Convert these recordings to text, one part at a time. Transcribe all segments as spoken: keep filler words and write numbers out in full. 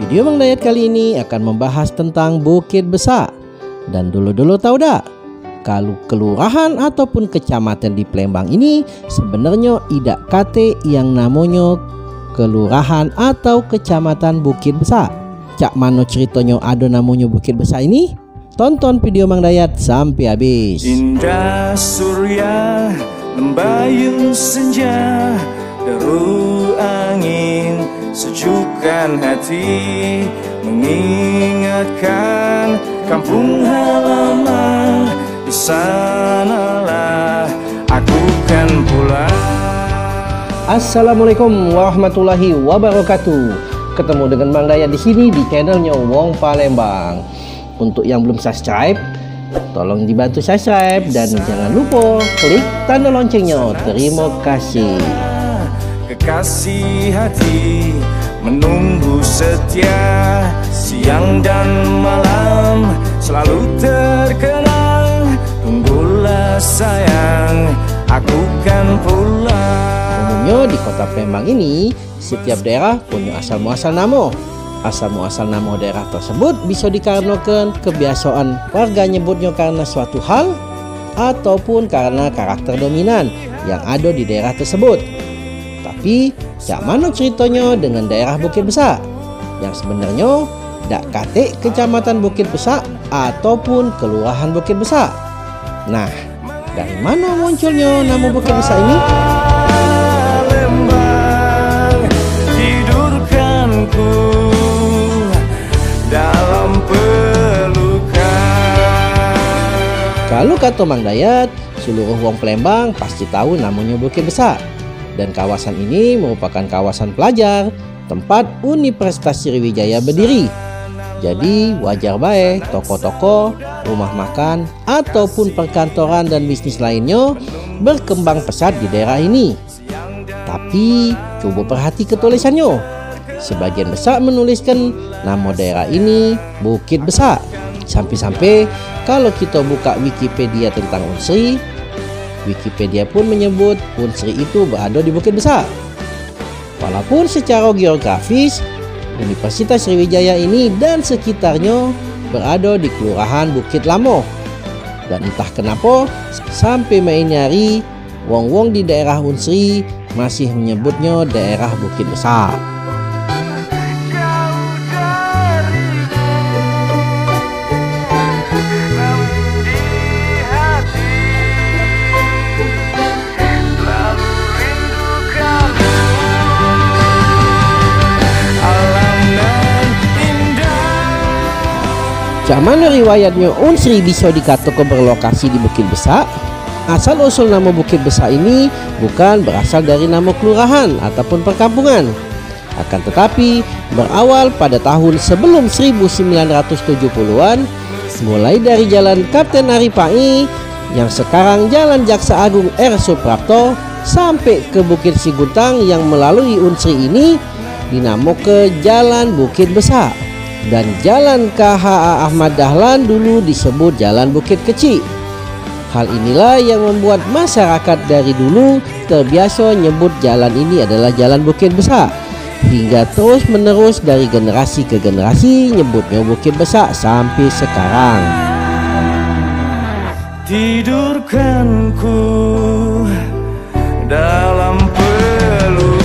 Video Mang Dayat kali ini akan membahas tentang Bukit Besak. Dan dulu-dulu tahu dak, kalau kelurahan ataupun kecamatan di Palembang ini sebenarnya tidak kate yang namanya kelurahan atau kecamatan Bukit Besak. Cak mano ceritanya ada namanya Bukit Besak ini? Tonton video Mang Dayat sampai habis. Indah surya, lembayung senja, deru angin, sejukkan hati, mengingatkan kampung halaman. Di sanalah aku kan pulang. Assalamualaikum warahmatullahi wabarakatuh. Ketemu dengan Mang Dayat di sini di channelnya Wong Palembang. Untuk yang belum subscribe, tolong dibantu subscribe dan jangan lupa klik tanda loncengnya. Terima kasih. Kekasih hati menunggu setia, siang dan malam selalu terkenang. Tunggulah sayang, aku kan pulang. Umumnya di kota Palembang ini setiap daerah punya asal muasal nama. Asal muasal nama daerah tersebut bisa dikarenakan kebiasaan warga nyebutnya karena suatu hal ataupun karena karakter dominan yang ada di daerah tersebut. Tapi jak mana ceritanya dengan daerah Bukit Besak yang sebenarnya dak kate kecamatan Bukit Besak ataupun kelurahan Bukit Besak. Nah, dari mana munculnya nama Bukit Besak ini? Palembang, tidurkanku dalam pelukan. Kalau kata Mang Dayat, seluruh wong Palembang pasti tahu namanya Bukit Besak. Dan kawasan ini merupakan kawasan pelajar, tempat Universitas Sriwijaya berdiri. Jadi wajar baik toko-toko, rumah makan, ataupun perkantoran dan bisnis lainnya berkembang pesat di daerah ini. Tapi coba perhati ketulisannya. Sebagian besar menuliskan nama daerah ini Bukit Besak. Sampai-sampai kalau kita buka Wikipedia tentang Unsri, Wikipedia pun menyebut Unsri itu berada di Bukit Besak. Walaupun secara geografis Universitas Sriwijaya ini dan sekitarnya berada di Kelurahan Bukit Lamo. Dan entah kenapa sampai main nyari, wong-wong di daerah Unsri masih menyebutnya daerah Bukit Besak. Zaman riwayatnya Unsri bisa dikatakan berlokasi di Bukit Besak. Asal usul nama Bukit Besak ini bukan berasal dari nama kelurahan ataupun perkampungan. Akan tetapi berawal pada tahun sebelum seribu sembilan ratus tujuh puluhan, mulai dari Jalan Kapten Aripai yang sekarang Jalan Jaksa Agung R. Suprapto sampai ke Bukit Siguntang yang melalui Unsri ini dinamakan Jalan Bukit Besak. Dan Jalan K H A Ahmad Dahlan dulu disebut Jalan Bukit Kecil. Hal inilah yang membuat masyarakat dari dulu terbiasa nyebut jalan ini adalah Jalan Bukit Besak, hingga terus menerus dari generasi ke generasi nyebutnya Bukit Besak sampai sekarang. Tidurkanku dalam pelukan.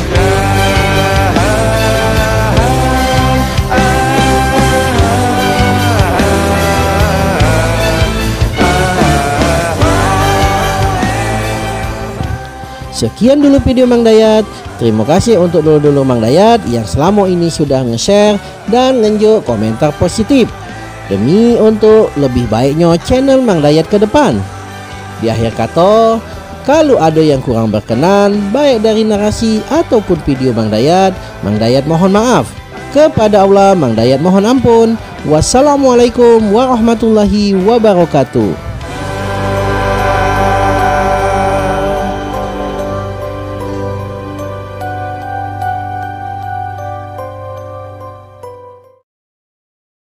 Sekian dulu video Mang Dayat. Terima kasih untuk dulu-dulu Mang Dayat yang selama ini sudah nge-share dan nge komentar positif demi untuk lebih baiknya channel Mang Dayat ke depan. Di akhir kata, kalau ada yang kurang berkenan baik dari narasi ataupun video Mang Dayat, Mang Dayat mohon maaf. Kepada Allah Mang Dayat mohon ampun. Wassalamualaikum warahmatullahi wabarakatuh.